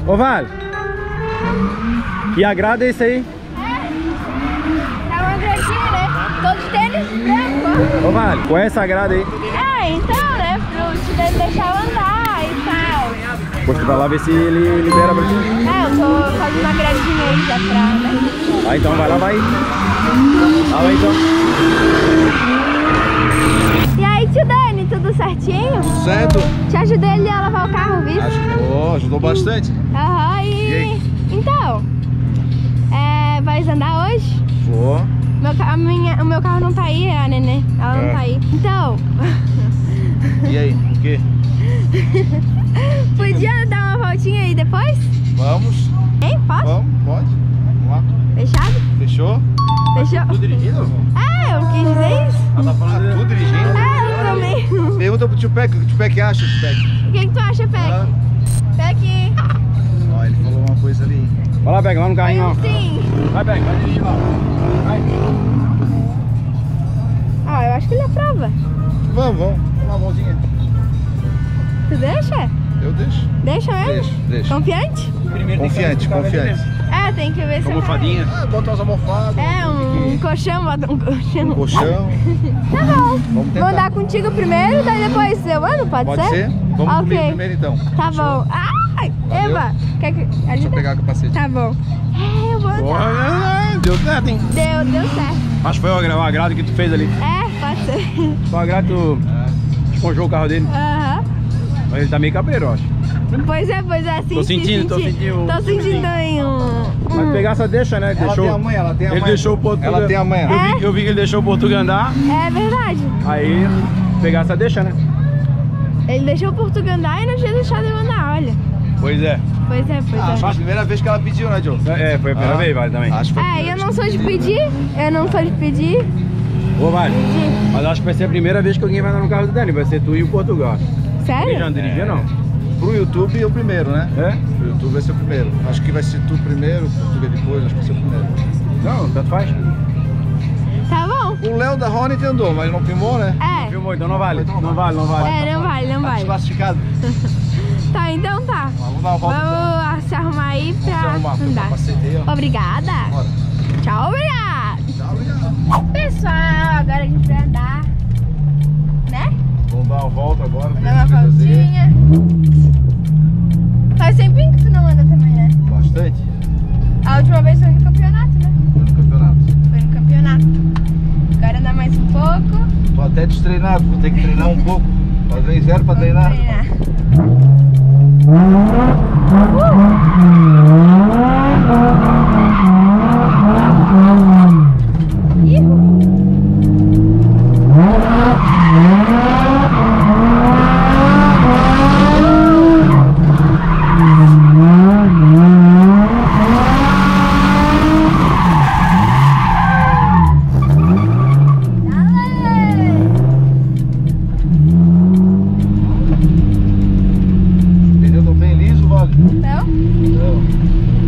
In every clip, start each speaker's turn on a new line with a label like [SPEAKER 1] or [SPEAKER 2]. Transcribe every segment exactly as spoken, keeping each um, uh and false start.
[SPEAKER 1] Ô, Vale. E a grade é isso aí?
[SPEAKER 2] É. Tá uma gradinha, né? Todos tênis branco.
[SPEAKER 1] Ô, Vale, qual é essa grade aí?
[SPEAKER 2] É, então, né? Pro estudante deixar eu andar e tal.
[SPEAKER 1] Depois tu vai lá ver se ele libera pra ti.
[SPEAKER 2] É, eu tô fazendo uma gradinha aí já pra, né?
[SPEAKER 1] Ah, então vai lá, vai. Ah, vai então.
[SPEAKER 2] E aí, tio Dani, tudo certinho?
[SPEAKER 3] Tudo certo?
[SPEAKER 2] Te ajudei ali a lavar o carro, viu?
[SPEAKER 3] Ajudou, ajudou bastante.
[SPEAKER 2] Aham, e...
[SPEAKER 3] E aí?
[SPEAKER 2] Então, é, vai andar hoje?
[SPEAKER 3] Vou.
[SPEAKER 2] Meu, ca- a minha, o meu carro não tá aí, a Nenê, ela não
[SPEAKER 3] É.
[SPEAKER 2] tá aí. Então,
[SPEAKER 3] E aí, o quê?
[SPEAKER 2] podia dar uma voltinha aí depois?
[SPEAKER 3] Vamos?
[SPEAKER 2] Hein, posso?
[SPEAKER 3] Vamos, pode. Vamos lá.
[SPEAKER 2] Fechado?
[SPEAKER 3] Fechou?
[SPEAKER 2] Fechou?
[SPEAKER 3] Tudo dirigindo?
[SPEAKER 2] É, eu quis dizer isso.
[SPEAKER 3] Ela tá falando tudo dirigindo?
[SPEAKER 2] É, eu também.
[SPEAKER 3] Pergunta pro tio Peck, o que o tio Peck acha, tio Peck?
[SPEAKER 2] O que, que tu acha, Peck?
[SPEAKER 3] Ah.
[SPEAKER 2] Peck?
[SPEAKER 3] Ó, ele falou uma coisa ali.
[SPEAKER 1] Vai lá, pega lá no carrinho, ó.
[SPEAKER 2] Sim.
[SPEAKER 1] Vai, pega, vai dirigir lá. Vai.
[SPEAKER 2] Ah, eu acho que ele aprova.
[SPEAKER 3] Vamos, vamos. Uma mãozinha.
[SPEAKER 2] Tu deixa?
[SPEAKER 3] Eu deixo.
[SPEAKER 2] Deixa mesmo?
[SPEAKER 3] Deixo, deixo.
[SPEAKER 2] Confiante?
[SPEAKER 1] Primeiro
[SPEAKER 3] Confiante, confiante.
[SPEAKER 2] É, tem que ver se
[SPEAKER 1] Como
[SPEAKER 2] vai.
[SPEAKER 1] fadinha.
[SPEAKER 3] Ah, bota umas almofadas.
[SPEAKER 2] É, um colchão, bota um colchão.
[SPEAKER 3] Um colchão.
[SPEAKER 2] Tá bom.
[SPEAKER 3] Vamos tentar.
[SPEAKER 2] Vou andar contigo primeiro, daí depois eu ando, pode,
[SPEAKER 3] Pode ser? Vamos
[SPEAKER 2] Ok.
[SPEAKER 3] comigo primeiro então.
[SPEAKER 2] Tá
[SPEAKER 3] Fechou?
[SPEAKER 2] bom. Ai,
[SPEAKER 3] Valeu.
[SPEAKER 2] Eva, quer que
[SPEAKER 3] Deixa eu
[SPEAKER 2] ajuda?
[SPEAKER 3] pegar o capacete.
[SPEAKER 2] Tá bom. É, eu vou andar.
[SPEAKER 1] Olha, deu certo, hein?
[SPEAKER 2] Deu, deu certo.
[SPEAKER 1] Acho que foi a grade que tu fez ali.
[SPEAKER 2] É, pode ser.
[SPEAKER 1] Só a grade tu esponjou o carro dele.
[SPEAKER 2] Aham.
[SPEAKER 1] Mas ele tá meio cabreiro, eu acho.
[SPEAKER 2] Pois é, pois é, senti,
[SPEAKER 1] sentindo, tô
[SPEAKER 2] senti.
[SPEAKER 1] sentindo.
[SPEAKER 2] Tô sentindo aí um...
[SPEAKER 1] Mas pegar essa deixa, né? Ele
[SPEAKER 3] Ela
[SPEAKER 1] deixou,
[SPEAKER 3] tem a manha, ela tem a
[SPEAKER 1] ele
[SPEAKER 3] manha.
[SPEAKER 1] deixou o Portugal.
[SPEAKER 3] Ela tem a manha.
[SPEAKER 1] Eu,
[SPEAKER 2] É?
[SPEAKER 1] vi, eu vi que ele deixou o Portugal andar.
[SPEAKER 2] É verdade.
[SPEAKER 1] Aí pegar essa deixa, né?
[SPEAKER 2] Ele deixou o Portugal andar e não tinha deixado eu andar, olha.
[SPEAKER 1] Pois é.
[SPEAKER 2] Pois é, pois
[SPEAKER 3] Ah,
[SPEAKER 2] é.
[SPEAKER 3] foi a primeira vez que ela pediu, né, Joe?
[SPEAKER 1] É, foi a primeira
[SPEAKER 3] Ah,
[SPEAKER 1] vez, vale também.
[SPEAKER 3] Acho que foi a
[SPEAKER 2] É,
[SPEAKER 3] primeira
[SPEAKER 2] eu não
[SPEAKER 3] vez
[SPEAKER 2] sou de
[SPEAKER 3] que
[SPEAKER 2] pedir, eu não sou de pedir.
[SPEAKER 1] Ô, vale. Mas acho que vai ser a primeira vez que alguém vai andar no carro do Dani. Vai ser tu e o Portugal. Ele já
[SPEAKER 2] Sério?
[SPEAKER 1] não dirigia, não?
[SPEAKER 3] Pro YouTube é o primeiro, né?
[SPEAKER 1] É?
[SPEAKER 3] Pro YouTube vai ser o primeiro. Acho que vai ser tu primeiro, Portugal depois, acho que vai ser o primeiro.
[SPEAKER 1] Não, tanto faz.
[SPEAKER 2] Tá bom.
[SPEAKER 3] O Léo da Hornet andou, mas não filmou, né?
[SPEAKER 2] É,
[SPEAKER 1] Filmou, então não vale.
[SPEAKER 3] Então
[SPEAKER 1] Não
[SPEAKER 3] não
[SPEAKER 1] vale, não vale.
[SPEAKER 2] é, não vale, não
[SPEAKER 3] Tá
[SPEAKER 2] vale.
[SPEAKER 3] desclassificado.
[SPEAKER 2] Tá, então tá.
[SPEAKER 3] Vamos dar uma volta então.
[SPEAKER 2] Vamos se arrumar aí
[SPEAKER 3] Vamos se
[SPEAKER 2] pra
[SPEAKER 3] arrumar, tem um
[SPEAKER 2] andar.
[SPEAKER 3] capacete aí, ó.
[SPEAKER 2] Obrigada.
[SPEAKER 3] Bora.
[SPEAKER 2] Tchau, obrigada.
[SPEAKER 3] Tchau, obrigado.
[SPEAKER 2] Pessoal, agora a gente vai andar, né?
[SPEAKER 3] Vamos dar uma volta agora.
[SPEAKER 2] Vou dar uma
[SPEAKER 3] pra gente fazer.
[SPEAKER 2] voltinha. Faz tempinho que tu não anda também, né?
[SPEAKER 3] Bastante.
[SPEAKER 2] A última vez foi no campeonato, né?
[SPEAKER 3] No campeonato.
[SPEAKER 2] Foi no campeonato. Agora andar mais um pouco.
[SPEAKER 3] Tô até destreinado, vou ter que treinar um pouco. Fazer zero pra
[SPEAKER 2] Vamos
[SPEAKER 3] treinar.
[SPEAKER 2] treinar.
[SPEAKER 3] Pneu não bem liso, vale?
[SPEAKER 2] Então,
[SPEAKER 3] Não.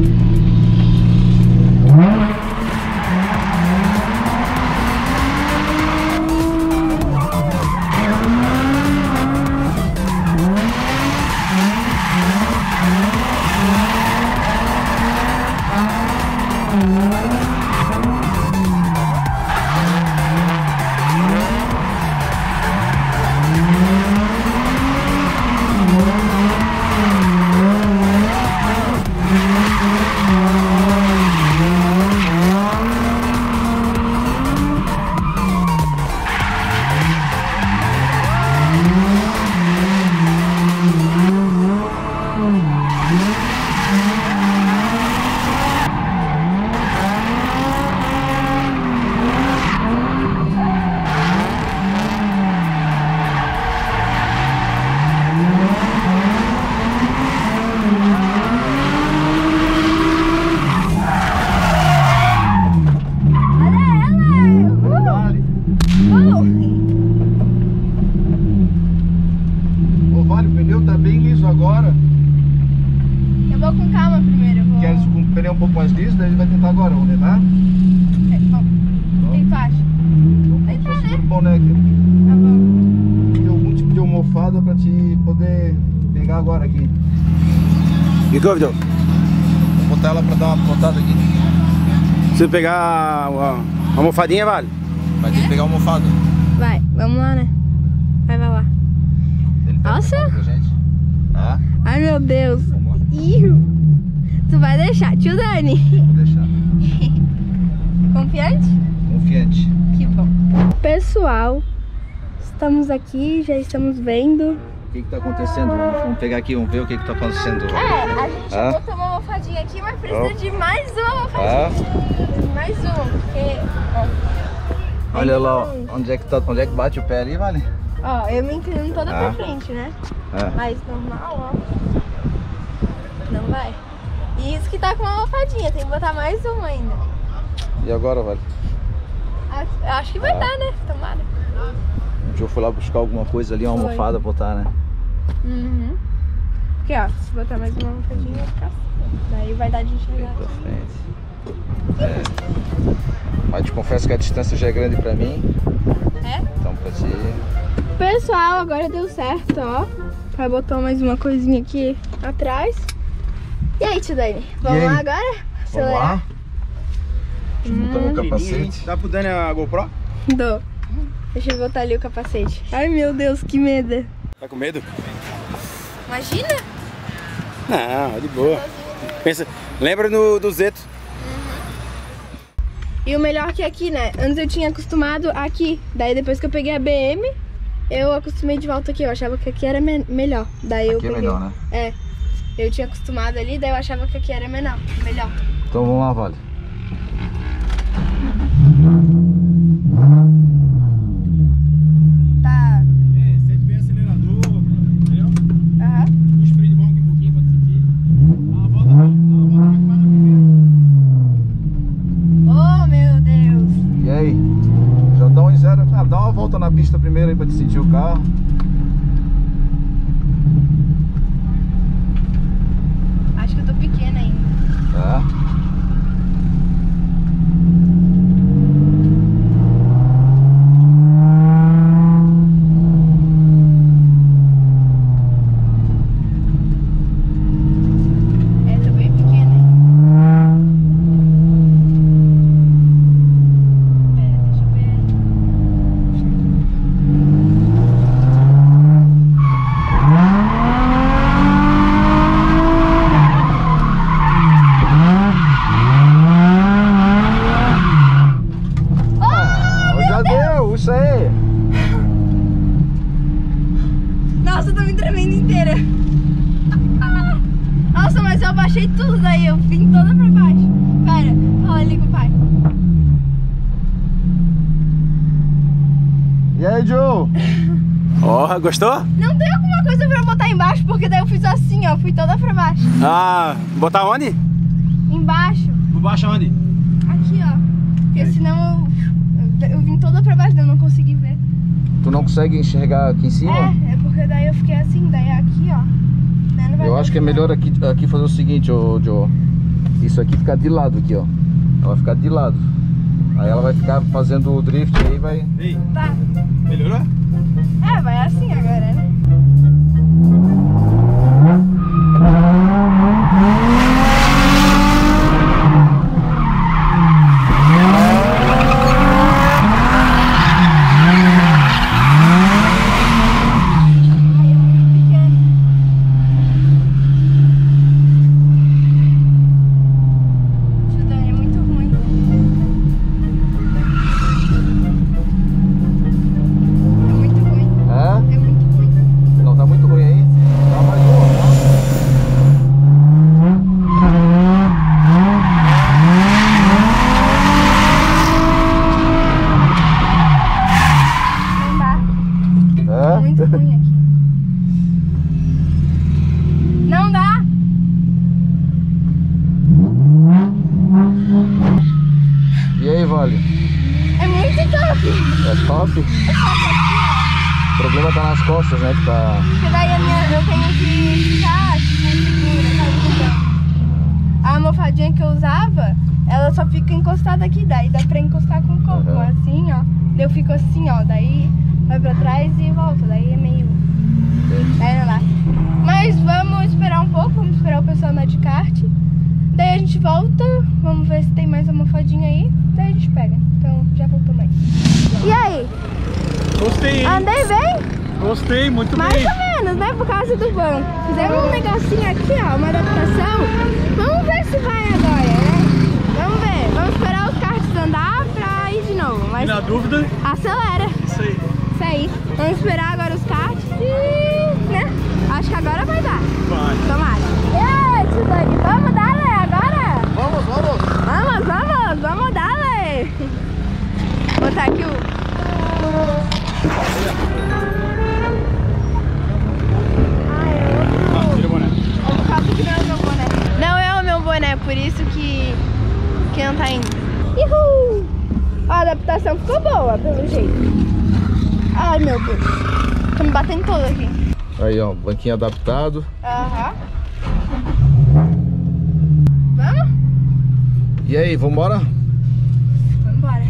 [SPEAKER 3] Vale. Ô, Vale, o pneu tá bem liso agora.
[SPEAKER 2] eu vou com calma primeiro. Eu vou...
[SPEAKER 3] Queres com o pneu um pouco mais liso, daí ele vai tentar agora, vamos tentar?
[SPEAKER 2] É, bom. O que tu acha?
[SPEAKER 3] Então, só segura o boné aqui.
[SPEAKER 2] Tá bom.
[SPEAKER 3] Tem algum tipo de almofada pra te poder pegar agora aqui.
[SPEAKER 1] que que houve, Joe?
[SPEAKER 3] Vou botar ela pra dar uma botada aqui.
[SPEAKER 1] Preciso pegar uma, uma almofadinha, vale?
[SPEAKER 3] Vai ter que pegar uma almofada.
[SPEAKER 2] Vai, vamos lá, né? Vai, vai lá.
[SPEAKER 3] Ele pega
[SPEAKER 2] Nossa!
[SPEAKER 3] uma almofada pra gente. Ah,
[SPEAKER 2] Ai, meu Deus.
[SPEAKER 3] vamos lá.
[SPEAKER 2] Ih, tu vai deixar, tio Dani.
[SPEAKER 3] Vou deixar.
[SPEAKER 2] Confiante?
[SPEAKER 3] Confiante.
[SPEAKER 2] Que bom. Pessoal, estamos aqui, já estamos vendo.
[SPEAKER 3] O que que tá acontecendo? Vamos pegar aqui, vamos ver o que que tá acontecendo.
[SPEAKER 2] É, a gente
[SPEAKER 3] Ah?
[SPEAKER 2] botou uma almofadinha aqui, mas precisa
[SPEAKER 3] Oh.
[SPEAKER 2] de mais uma almofadinha.
[SPEAKER 3] Ah?
[SPEAKER 2] Mais uma, porque... Ó,
[SPEAKER 3] Olha lá, ó, onde é que tá, onde é que bate o pé ali, vale?
[SPEAKER 2] ó, eu me inclino toda
[SPEAKER 3] Ah.
[SPEAKER 2] pra frente, né?
[SPEAKER 3] É.
[SPEAKER 2] Mas normal, ó. Não vai. E isso que tá com uma almofadinha, tem que botar mais uma ainda.
[SPEAKER 3] E agora, vale?
[SPEAKER 2] Eu acho que vai
[SPEAKER 3] Ah.
[SPEAKER 2] dar, né? Tomara.
[SPEAKER 3] Deixa eu for lá buscar alguma coisa ali, uma
[SPEAKER 2] Foi.
[SPEAKER 3] almofada pra botar, né?
[SPEAKER 2] Uhum. Aqui, ó, se botar mais uma almofadinha, vai ficar assim. Daí vai dar de enxergar
[SPEAKER 3] Pra
[SPEAKER 2] aqui.
[SPEAKER 3] frente. É. Mas te confesso que a distância já é grande pra mim.
[SPEAKER 2] É?
[SPEAKER 3] Então pra ti.
[SPEAKER 2] Pessoal, agora deu certo, ó. Vai botar mais uma coisinha aqui atrás. E aí, tio Dani? Vamos
[SPEAKER 3] E aí?
[SPEAKER 2] lá agora?
[SPEAKER 3] Vamos lá? Deixa eu botar meu capacete.
[SPEAKER 1] Dá pro Dani a GoPro?
[SPEAKER 2] Dou. Deixa eu botar ali o capacete. Ai, meu Deus, que medo.
[SPEAKER 1] Tá com medo?
[SPEAKER 2] Imagina?
[SPEAKER 1] Não, de boa. Pensa, lembra no, do Zeto?
[SPEAKER 2] E o melhor que aqui, né? Antes eu tinha acostumado aqui. Daí depois que eu peguei a B M, eu acostumei de volta aqui. Eu achava que aqui era me melhor. Daí eu
[SPEAKER 3] Aqui é
[SPEAKER 2] peguei.
[SPEAKER 3] melhor, né?
[SPEAKER 2] É. Eu tinha acostumado ali, daí eu achava que aqui era menor, melhor.
[SPEAKER 3] Então vamos lá, vale.
[SPEAKER 2] Tá.
[SPEAKER 1] É, sente bem o acelerador, entendeu?
[SPEAKER 2] Aham.
[SPEAKER 1] O spray de mão aqui um pouquinho pra tu sentir. Dá uma volta, dá uma volta mais quadra primeiro.
[SPEAKER 2] Oh, meu Deus.
[SPEAKER 3] E aí? Já dá um zero. Ah, dá uma volta na pista primeiro aí pra te sentir o carro.
[SPEAKER 2] Acho que eu tô pequena ainda.
[SPEAKER 3] Tá.
[SPEAKER 2] É, tô bem pequena ainda. Pera, deixa eu ver.
[SPEAKER 3] Ah, já deu, isso aí.
[SPEAKER 2] Nossa, eu tô me tremendo inteira. Nossa, mas eu abaixei tudo daí, eu vim toda pra baixo. Pera, fala ali com o pai.
[SPEAKER 3] E aí, Joe?
[SPEAKER 1] Ó, gostou?
[SPEAKER 2] Não tem alguma coisa pra eu botar embaixo, porque daí eu fiz assim, ó, fui toda pra baixo.
[SPEAKER 1] Ah, botar onde?
[SPEAKER 2] Embaixo,
[SPEAKER 1] Por baixo onde?
[SPEAKER 2] aqui, ó. Porque senão eu, eu, eu vim toda pra baixo, daí eu não consegui ver.
[SPEAKER 3] Tu não consegue enxergar aqui em cima?
[SPEAKER 2] É, é porque daí eu fiquei assim, daí aqui, ó. Daí não vai
[SPEAKER 3] Eu acho que é melhor aqui, aqui fazer o seguinte, ô Joe. Isso aqui ficar de lado aqui, ó. Ela vai ficar de lado. Aí ela vai ficar fazendo o drift aí, vai.
[SPEAKER 1] Ei,
[SPEAKER 2] Tá.
[SPEAKER 1] melhorou?
[SPEAKER 2] É, vai assim agora, né? Ai, é muito pequeno. Tio Dani, é muito ruim. É muito ruim.
[SPEAKER 3] É?
[SPEAKER 2] É muito ruim.
[SPEAKER 3] Não, tá muito ruim aí. Dá mais uma, tá?
[SPEAKER 2] Não dá.
[SPEAKER 3] É?
[SPEAKER 2] Muito ruim aqui. Não dá.
[SPEAKER 3] E aí, Vale?
[SPEAKER 2] É muito top.
[SPEAKER 3] É top?
[SPEAKER 2] É só que aqui,
[SPEAKER 3] O problema tá nas costas, né? Que tá.
[SPEAKER 2] ó. Porque daí a minha, eu tenho que ficar, tipo, segura, sabe? Então, a almofadinha que eu usava, ela só fica encostada aqui. Daí dá pra encostar com o corpo,
[SPEAKER 3] Uhum.
[SPEAKER 2] assim, ó. Daí eu fico assim, ó. Daí vai pra trás e volta. Daí é meio... Daí não dá. Mas vamos esperar um pouco, vamos esperar o pessoal andar de kart. Daí a gente volta, vamos ver se tem mais uma fodinha aí. Daí a gente pega. Então já voltamos aí. E aí?
[SPEAKER 1] Gostei, hein?
[SPEAKER 2] Andei bem?
[SPEAKER 1] Gostei, muito
[SPEAKER 2] Mais
[SPEAKER 1] bem.
[SPEAKER 2] ou menos, né? Por causa do banco. Fizemos um negocinho aqui, ó, uma adaptação. Vamos ver se vai agora, né? Vamos ver. Vamos esperar os karts andar pra ir de novo. Mas
[SPEAKER 1] E na dúvida,
[SPEAKER 2] acelera.
[SPEAKER 1] isso aí.
[SPEAKER 2] Isso aí. Vamos esperar agora os karts e, né? Acho que agora vai dar.
[SPEAKER 1] Vai.
[SPEAKER 2] Tomara. E aí, tio Dani, vamos dar, Lê, agora?
[SPEAKER 3] Vamos, vamos!
[SPEAKER 2] Vamos, vamos, vamos dar, Lê. Vou botar aqui o...
[SPEAKER 1] Ah, tira o boné.
[SPEAKER 2] Por causa que não é o meu boné. Não é o meu boné, por isso que, que não tá indo. Uhul! A adaptação ficou boa, pelo jeito. Ai, meu Deus. Tô me batendo todo aqui.
[SPEAKER 3] Aí, ó, banquinho adaptado.
[SPEAKER 2] Aham. Vamos?
[SPEAKER 3] E aí, vambora?
[SPEAKER 2] Vamos embora.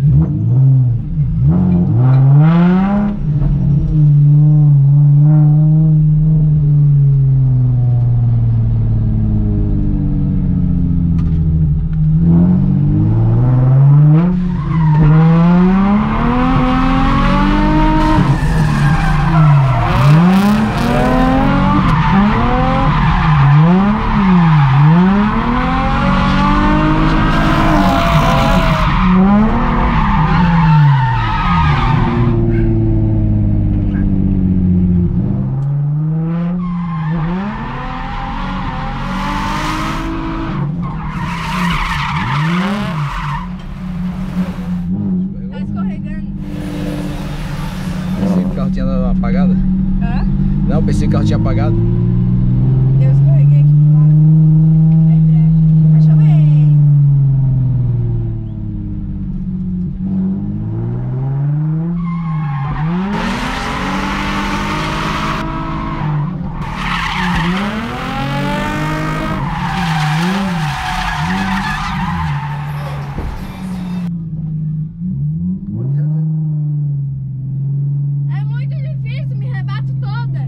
[SPEAKER 2] Tá escorregando.
[SPEAKER 3] Pensei que o carro tinha dado uma apagada.
[SPEAKER 2] Hã?
[SPEAKER 3] Não, pensei que o carro tinha apagado.
[SPEAKER 2] Eu escorreguei aqui pro lado. É embreagem. Vai chover. É muito difícil, me rebato toda.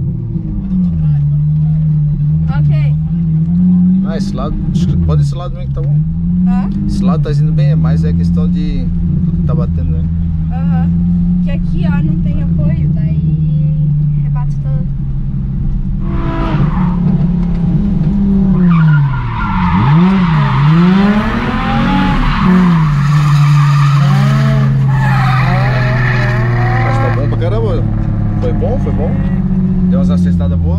[SPEAKER 2] Ok.
[SPEAKER 3] Ah, esse lado, acho que pode esse lado mesmo que tá bom.
[SPEAKER 2] Hã?
[SPEAKER 3] Esse lado tá indo bem, mas é questão de tudo que tá batendo, né?
[SPEAKER 2] Aham. Que aqui, ó, não tem apoio, daí rebate todo.
[SPEAKER 3] Mas tá bom pra caramba. Foi bom, foi bom. Deu umas acertadas boas.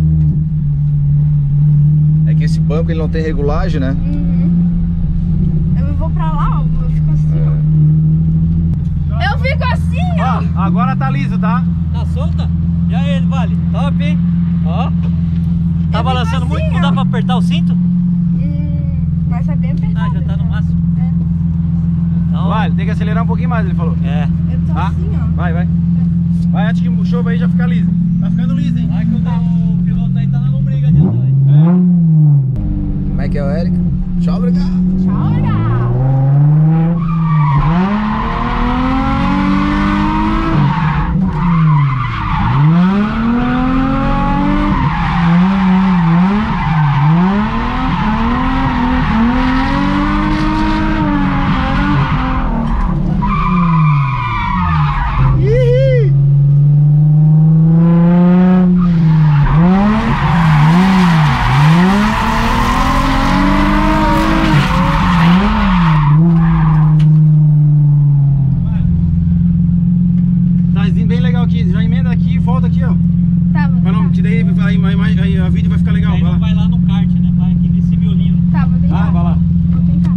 [SPEAKER 3] É que esse banco ele não tem regulagem, né?
[SPEAKER 2] Uhum. Eu vou pra lá, ó, eu fico assim, ó. Eu fico assim, ó.
[SPEAKER 1] Ó, agora tá liso, tá?
[SPEAKER 4] Tá solta? E aí, Vale? Top, hein? Ó. Tá
[SPEAKER 2] Eu
[SPEAKER 4] balançando
[SPEAKER 2] fico
[SPEAKER 4] muito?
[SPEAKER 2] assim,
[SPEAKER 4] Não dá
[SPEAKER 2] ó.
[SPEAKER 4] pra apertar o cinto?
[SPEAKER 2] Hum, mas é bem apertado.
[SPEAKER 4] Ah, já tá no
[SPEAKER 2] né?
[SPEAKER 4] máximo.
[SPEAKER 2] É.
[SPEAKER 4] Então,
[SPEAKER 1] Vai, tem que acelerar um pouquinho mais, ele falou.
[SPEAKER 4] é.
[SPEAKER 2] Eu tô
[SPEAKER 1] Tá?
[SPEAKER 2] assim, ó.
[SPEAKER 1] Vai, vai. Vai antes que o chove aí já fica liso. Tá ficando liso, hein?
[SPEAKER 4] Vai que o, o piloto aí tá na lombriga de andar, hein?
[SPEAKER 3] Como é que é o Eric? Tchau, obrigado.
[SPEAKER 2] Tchau, legal.
[SPEAKER 1] Tá indo bem legal aqui. Já emenda aqui e volta aqui, ó.
[SPEAKER 2] Tá, vou
[SPEAKER 1] Pra não,
[SPEAKER 2] tentar.
[SPEAKER 1] que daí vai, vai, vai, aí a vídeo vai ficar legal.
[SPEAKER 4] Aí
[SPEAKER 1] Vai
[SPEAKER 4] não
[SPEAKER 1] lá.
[SPEAKER 4] vai lá no kart, né? Vai aqui nesse violinho.
[SPEAKER 2] Tá, vou tentar.
[SPEAKER 1] Ah, vai lá.
[SPEAKER 2] Vou tentar.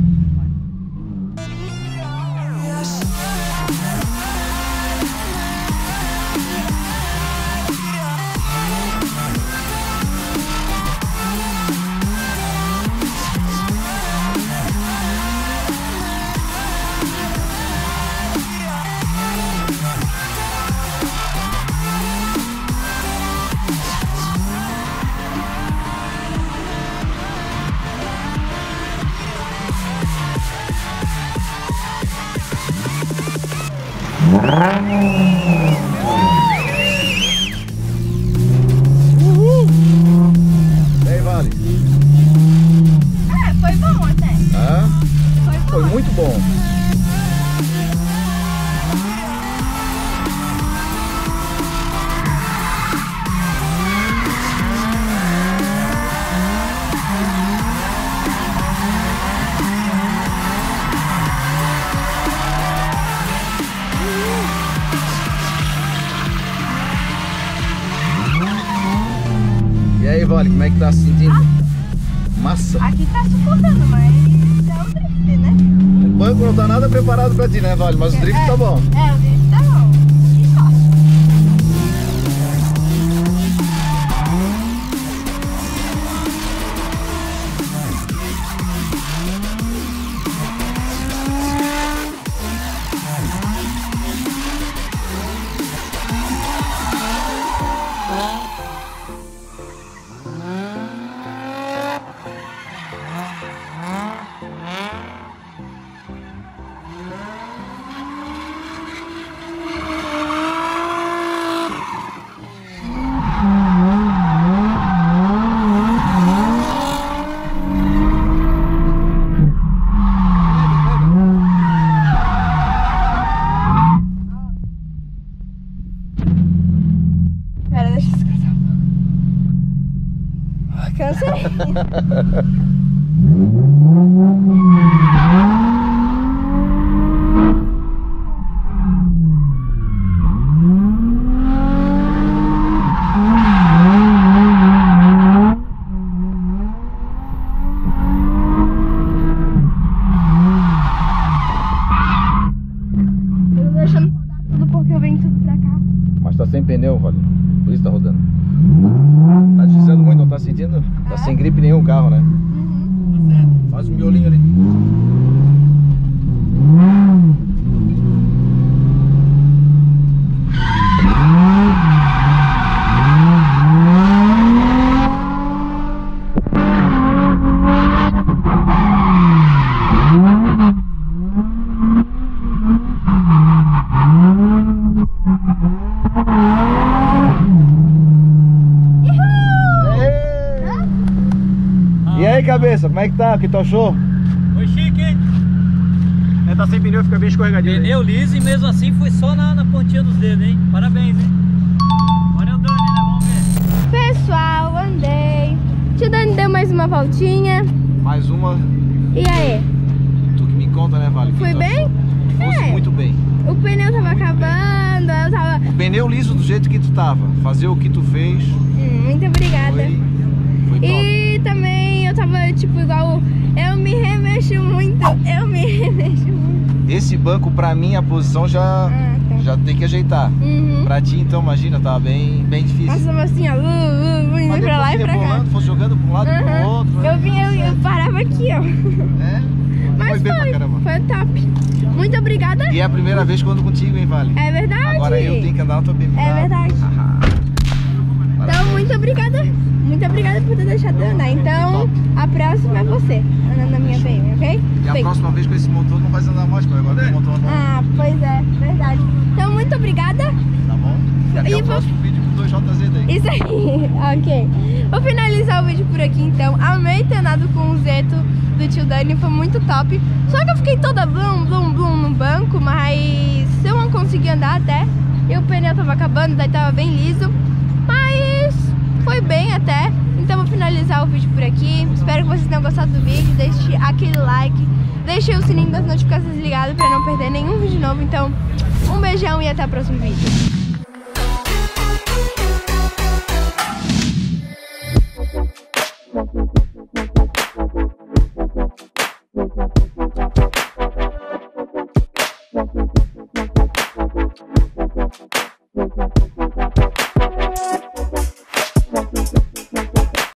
[SPEAKER 3] Vale? Como é que tá se sentindo? Massa.
[SPEAKER 2] Aqui tá suportando, mas é o drift, né?
[SPEAKER 3] O banco não tá nada preparado pra ti, né, Vale? Mas o drift
[SPEAKER 2] é,
[SPEAKER 3] tá bom.
[SPEAKER 2] É, o drift tá bom. E só. Pera, deixa eu descansar um pouco. Cansei. Eu tô deixando rodar tudo porque eu venho tudo pra cá.
[SPEAKER 3] Mas tá sem pneu, Vale. Por isso tá rodando. Tá deslizando muito, não tá sentindo? Tá sem gripe nenhum o carro, né?
[SPEAKER 2] Uhum.
[SPEAKER 3] Faz um miolinho ali. E aí, cabeça, como é que tá? O que tu achou?
[SPEAKER 4] Foi chique, hein?
[SPEAKER 1] É, tá sem pneu, fica bem escorregadinho.
[SPEAKER 4] Pneu liso e mesmo assim foi só na, na pontinha dos dedos, hein? Parabéns, hein? Agora é o Dani, né? Vamos ver.
[SPEAKER 2] Pessoal, andei. Tio Dani deu mais uma voltinha.
[SPEAKER 3] Mais uma,
[SPEAKER 2] E aí?
[SPEAKER 3] tu que me conta, né, Vale?
[SPEAKER 2] Foi
[SPEAKER 3] Tu
[SPEAKER 2] bem?
[SPEAKER 3] achou? Fosse
[SPEAKER 2] É.
[SPEAKER 3] muito bem.
[SPEAKER 2] O pneu tava acabando, eu tava...
[SPEAKER 3] O pneu liso do jeito que tu tava. Fazer o que tu fez
[SPEAKER 2] Hum, muito obrigada.
[SPEAKER 3] foi, foi top.
[SPEAKER 2] E também eu tava, tipo, igual... Eu me remexo muito, eu me remexo muito.
[SPEAKER 3] Esse banco, pra mim, a posição já,
[SPEAKER 2] Ah, tá.
[SPEAKER 3] já tem que ajeitar.
[SPEAKER 2] Uhum.
[SPEAKER 3] Pra ti, então, imagina, tava bem, bem difícil.
[SPEAKER 2] Nossa, tava assim, ó, uh, uh, uh, indo
[SPEAKER 3] Mas
[SPEAKER 2] pra lá e
[SPEAKER 3] depois
[SPEAKER 2] pra cá.
[SPEAKER 3] rebolando, fosse jogando pra um lado e pro
[SPEAKER 2] Uhum.
[SPEAKER 3] outro. né?
[SPEAKER 2] Eu vinha, eu, eu parava aqui, ó.
[SPEAKER 3] É?
[SPEAKER 2] Mas
[SPEAKER 3] foi bem pra
[SPEAKER 2] foi,
[SPEAKER 3] caramba.
[SPEAKER 2] foi top. Muito obrigada.
[SPEAKER 3] E é a primeira vez que eu ando contigo, hein, Vale?
[SPEAKER 2] É verdade.
[SPEAKER 3] Agora eu tenho que andar na tua B M W.
[SPEAKER 2] É verdade. Então, muito obrigada. Muito obrigada por ter deixado eu andar. Então, a próxima é você, andando na minha B M, ok?
[SPEAKER 3] E a
[SPEAKER 2] Bem.
[SPEAKER 3] próxima vez com esse motor não vai andar mais, porque agora tem motor novo.
[SPEAKER 2] Ah, pois é, verdade. Então, muito obrigada.
[SPEAKER 3] Tá bom? E até
[SPEAKER 2] E
[SPEAKER 3] o
[SPEAKER 2] vou-
[SPEAKER 3] próximo vídeo com dois J Z daí.
[SPEAKER 2] Isso aí, ok. Vou finalizar o vídeo por aqui, então. Amei ter andado com o Zeto do tio Dani, foi muito top. Só que eu fiquei toda blum, blum, blum no banco, mas eu não consegui andar até. E o pneu tava acabando, daí tava bem liso. Mas foi bem até. Então vou finalizar o vídeo por aqui. Espero que vocês tenham gostado do vídeo. Deixe aquele like, deixe o sininho das notificações ligado pra não perder nenhum vídeo novo. Então, um beijão e até o próximo vídeo.